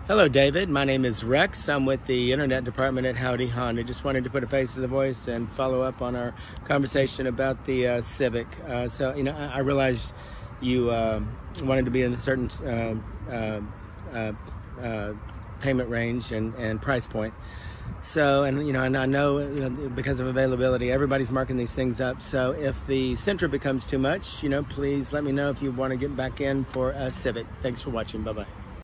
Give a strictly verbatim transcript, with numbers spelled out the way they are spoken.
Hello, David. My name is Rex. I'm with the Internet Department at Howdy Honda. Just wanted to put a face to the voice and follow up on our conversation about the uh, Civic. Uh, so, you know, I, I realize you uh, wanted to be in a certain uh, uh, uh, uh, payment range and, and price point. So, and you know, and I know, you know, because of availability, everybody's marking these things up. So if the Sentra becomes too much, you know, please let me know if you want to get back in for a Civic. Thanks for watching. Bye-bye.